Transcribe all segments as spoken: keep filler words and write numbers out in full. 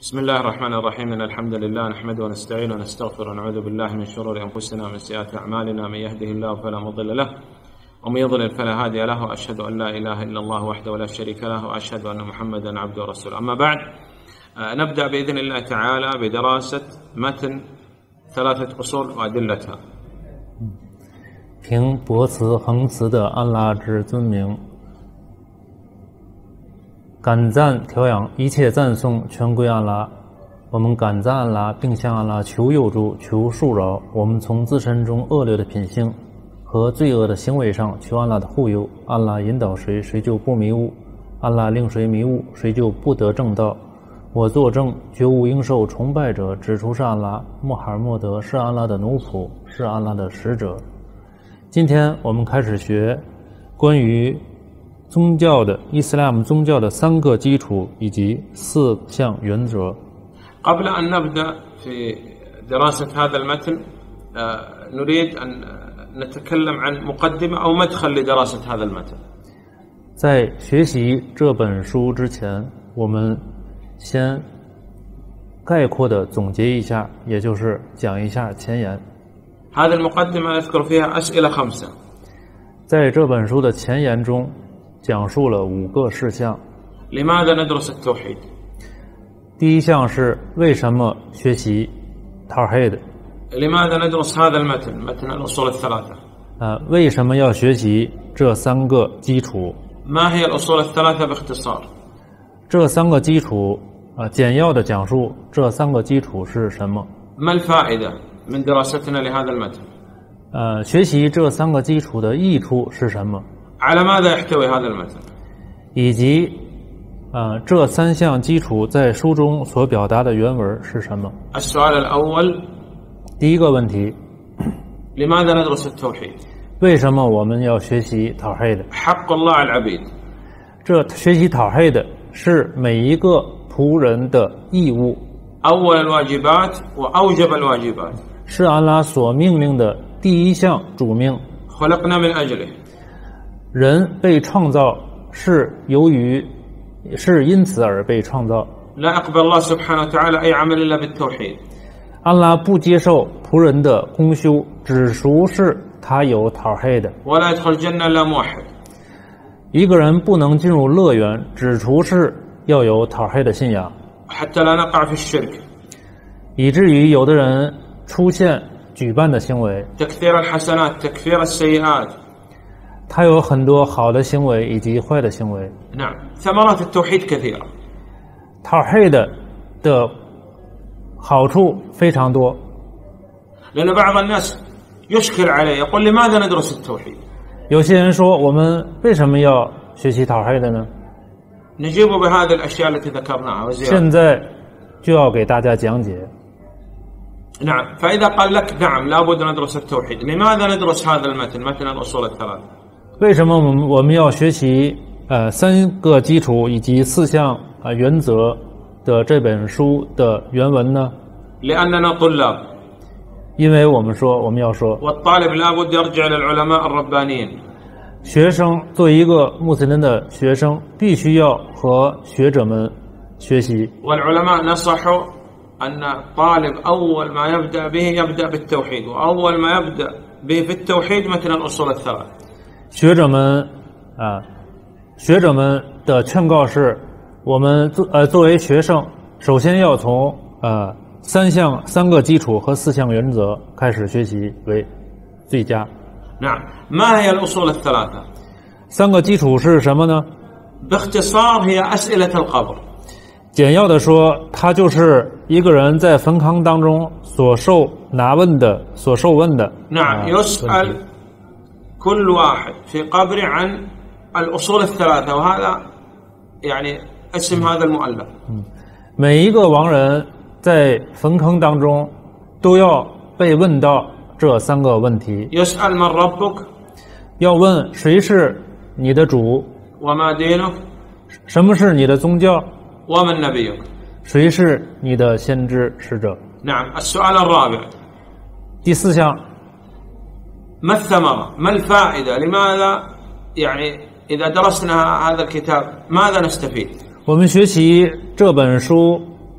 بسم الله الرحمن الرحيم إن الحمد لله نحمده ونستعينه ونستغفره ونعوذ بالله من شرور أنفسنا ومن سيئات أعمالنا من يهده الله فلا مضل له ومن يضلل فلا هادي له وأشهد أن لا إله إلا الله وحده لا شريك له وأشهد أن محمدا عبده ورسوله. أما بعد نبدأ بإذن الله تعالى بدراسة متن ثلاثة أصول وأدلتها. 凭博慈恒慈的安拉之尊名，感赞调养一切赞颂全归安拉。我们感赞安拉，并向安拉求佑助、求恕饶。我们从自身中恶劣的品性和罪恶的行为上求安拉的护佑。安拉引导谁，谁就不迷雾；安拉令谁迷雾，谁就不得正道。我作证，绝无应受崇拜者，指出是安拉。穆罕默德是安拉的奴仆，是安拉的使者。今天我们开始学关于宗教的伊斯兰宗教的三个基础以及四项原则。 قبل أن نبدأ في دراسة هذا المتن نريد أن نتكلم عن مقدمة أو مدخل لدراسة هذا المتن. 在学习这本书之前，我们先概括的总结一下，也就是讲一下前言。 هذه المقدمة يذكر فيها أسئلة خمسة. 在这本书的前言中，讲述了五个事项。 لماذا ندرس التوحيد؟ 第一项是为什么学习 Tawhid？ لماذا ندرس هذا المتن متن الأصول الثلاثة؟ 呃，为什么要学习这三个基础？ ما هي الأصول الثلاثة باختصار؟ 这三个基础啊、呃，简要的讲述这三个基础是什么？ ما الفائدة من دراستنا لهذا المتن؟ 呃，学习这三个基础的益处是什么？ على ماذا يحتوي هذا المتن؟ 以及呃，这三项基础在书中所表达的原文是什么？ السؤال الأول 第一个问题， لماذا ندرس التوحيد؟ 为什么我们要学习 Tawhid？ حق الله على العبيد. 这学习 Tawhid是每一个仆人的义务。 أول الواجبات وأوجب الواجبات. 是安拉所命令的第一项主命。 خلقنا من أجله. 人被创造是由于是因此而被创造。 لا يقبل الله سبحانه وتعالى أي عمل إلا بالتوحيد. 安拉不接受仆人的功修，只属是他有 Tawhid。 ولا يدخل الجنة إلا موحد. 一个人不能进入乐园，只除是要有 Tawhid 的信仰。 حتى لا نقع في الشرك. 以至于有的人出现举办的行为， تكثير الحسنات تكثير السيئات. 他有很多好的行为以及坏的行为。 نعم ثمرات التوحيد كثيرة. Tawhid 的好处非常多。 لأن بعض الناس يشكل عليه يقول لماذا ندرس التوحيد؟ 有些人说，我们为什么要学习 Tawhid 呢？ نجيب بهذه الأشياء التي ذكرناها وزيادة. 现在就要给大家讲解。 نعم فإذا قال لك نعم لابد ندرس التوحيد لماذا ندرس هذا المتن متن الأصول الثلاثة؟ 为什么我们我们要学习呃三个基础以及四项啊、呃、原则的这本书的原文呢？ لأننا طلاب. 因为我们说我们要说 والطالب لابد يرجع للعلماء الربانيين. 学生作为一个穆斯林的学生，必须要和学者们学习。 والعلماء نصحوا أن الطالب أول ما يبدأ به يبدأ بالتوحيد وأول ما يبدأ به في التوحيد متن الأصول الثلاثة. 学者们啊，学者们的劝告是，我们作呃作为学生，首先要从呃三项三个基础和四项原则开始学习为最佳。 نعم ما هي الأصول الثلاثة؟ 三个基础是什么呢？ باختصار هي أسئلة القبر. 简要的说，它就是一个人在坟坑当中所受拿问的、所受问的。 نعم يسأل كل واحد في قبره عن الأصول الثلاثة وهذا يعني اسم هذا المؤلف. 每一个亡人在坟坑当中都要被问到这三个问题。 يسأل من ربك. 要问谁是你的主， وما دينك. 什么是你的宗教， ومن نبيك. 谁是你的先知使者。 نعم السؤال الرابع. 第四项， ما الثمرة؟ ما الفائدة؟ لماذا يعني إذا درسنا هذا الكتاب ماذا نستفيد؟ 我们学习这本书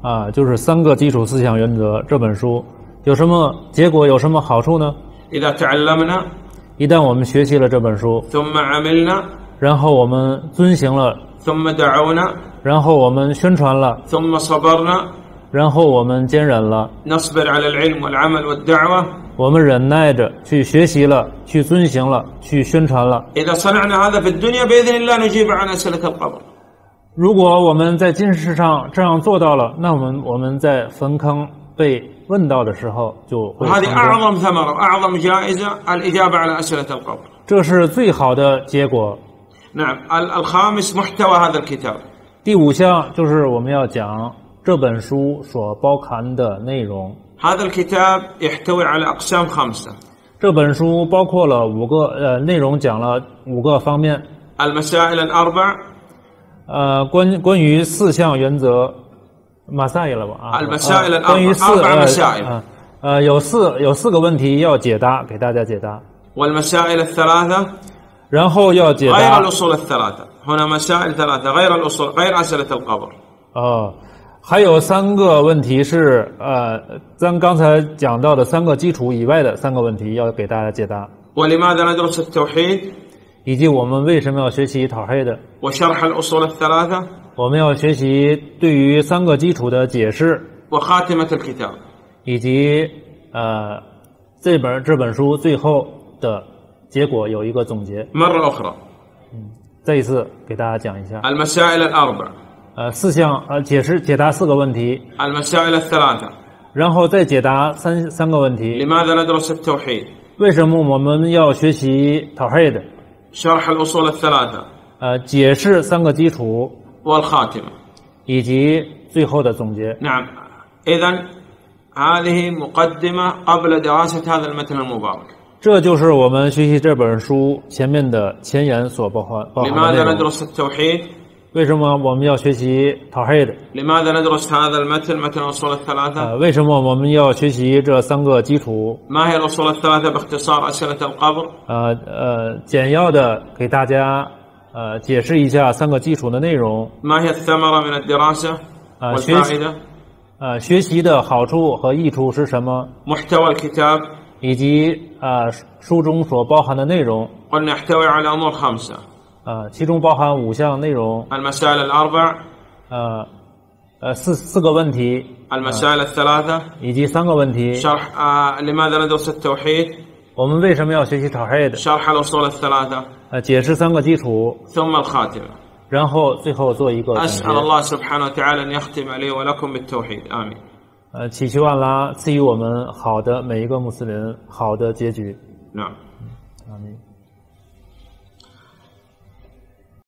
啊，就是三个基础思想原则这本书有什么结果，有什么好处呢？ إذا تعلمنا 一旦我们学习了这本书， ثم عملنا 然后我们遵行了， ثم دعونا 然后我们宣传了， ثم صبرنا 然后我们坚忍了， نصبر على العلم والعمل والدعوة 我们忍耐着去学习了，去遵行了，去宣传了。 إذا صنعنا هذا في الدنيا بإذن الله نجيب عن أسئلة القبر 如果我们在今世上这样做到了，那我们我们在坟坑被问到的时候就会成 وهذه 功。 أعظم ثمرة وأعظم جائزة الإجابة على أسئلة القبر 这是最好的结果。 نعم ال- الخامس محتوى هذا الكتاب 第五项就是我们要讲这本书所包含的内容。 هذا الكتاب يحتوي على أقسام خمسة 这本书包括了五个呃内容，讲了五个方面。 المسائل الأربع 呃，关关于四项原则，马赛了吧？啊， المسائل 呃 الأربع 关于四 أربع 呃 مسائل 呃呃有四有四个问题要解答，给大家解答， والمسائل الثلاثة 然后要解 غير 答 الأصول الثلاثة هنا مسائل ثلاثة غير الأصول غير أسئلة القبر 哦，还有三个问题是呃，咱刚才讲到的三个基础以外的三个问题要给大家解答， ولماذا ندرس التوحيد 以及我们为什么要学习讨黑的， وشرح الأصول الثلاثة 我们要学习对于三个基础的解释， وخاتمة الكتاب 以及呃这本这本书最后的结果有一个总结。 مرة أخرى 再一次给大家讲一下， المسائل الأربع 呃，四项呃解释解答四个问题， المسائل الثلاثة 然后再解答三三个问题。 لماذا ندرس التوحيد 为什么我们要学习讨黑的？ شرح الأصول الثلاثة 呃，解释三个基础， والخاتمة 以及最后的总结。 نعم إذن هذه مقدمة قبل دراسة هذا المتن المبارك 这就是我们学习这本书前面的前言所包含包含的 لماذا 内容。 ندرس التوحيد 为什么我们要学习讨黑的？ لماذا ندرس هذا المتن متن الأصول الثلاثة 呃，为什么我们要学习这三个基础？ ما هي الأصول الثلاثة باختصار أسئلة القبر 呃呃，简要的给大家呃解释一下三个基础的内容。 ما هي الثمرة من الدراسة آه، والفائدة 呃，学习的好处和益处是什么？ محتوى الكتاب 以及呃书中所包含的内容。 قلنا يحتوي على أمور خمسة 呃，其中包含五项内容。 المسائل الأربع 呃呃四四个问题， المسائل الثلاثة 以及三个问题。 شرح آه لماذا ندرس التوحيد 我们为什么要学习讨黑的？ شرح الأصول الثلاثة 呃，解释三个基础， ثم الخاتمة 然后最后做一个总 أسأل 结。 الله سبحانه وتعالى أن يختم لي ولكم بالتوحيد آمين 呃，祈求安拉赐予我们好的每一个穆斯林好的结局。 نعم 阿弥。